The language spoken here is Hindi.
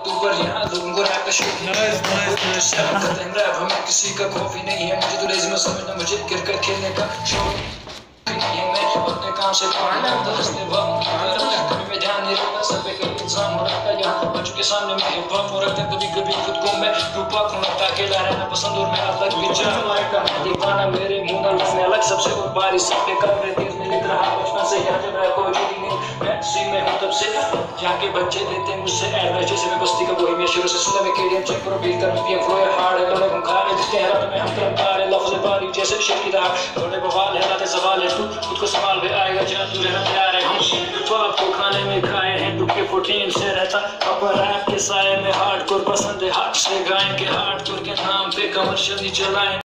तू पर यहाँ लोगों को रैप का शौक रैप हमें किसी का खौफ ही नहीं है। मुझे तो लेज़ी में समझना, मुझे क्रिकेट खेलने का शौक नहीं है। मैं अपने काम से मैं ध्यान नहीं रखता, सब पे कभी इंसान हो रखता है। यहाँ बच्चों के सामने मैं हिप हॉप हो रखता है। कभी कभी खुद को मैं रूपक हूँ, अकेला रहना पसंद और मैं अलग विचार दीवाना मेरे मुंह ना लगने अलग सबसे और बारिश सब पे कर रहे तेज में लिख रहा बचपन से यहाँ जब रहा कोई चोरी नहीं। मैं सी में हूँ तब से यहाँ के बच्चे लेते हैं मुझसे एडवाइस जैसे मैं बस्ती का वही मैं शुरू से सुना मैं केडीएम चेक करो बीट कर पीएम फ्लो है हार्ड है लोग खा रहे जिसके हरा में हम तरफदार है लफ्ज़ बारी जैसे शक्ति रहा थोड़े बवाल है लाते सवाल है तू खुद को संभाल भी आएगा जहाँ तू रहना तैयार है। हम तो आपको खाने में खाए हैं दुखे 14 से रहता अपर रैप के साए में हार्डकोर पसंद है हाथ से गाएं के हार्डकोर के नाम पे कमर्शियल नहीं चलाएं।